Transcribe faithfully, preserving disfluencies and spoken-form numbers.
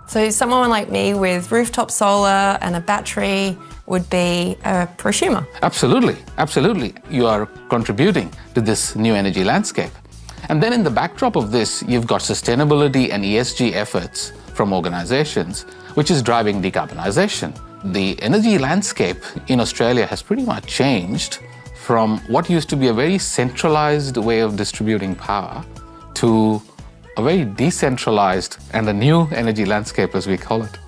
So someone like me with rooftop solar and a battery would be a prosumer. Absolutely, absolutely. You are contributing to this new energy landscape. And then in the backdrop of this, you've got sustainability and E S G efforts from organizations, which is driving decarbonization. The energy landscape in Australia has pretty much changed from what used to be a very centralized way of distributing power to a very decentralized and a new energy landscape, as we call it.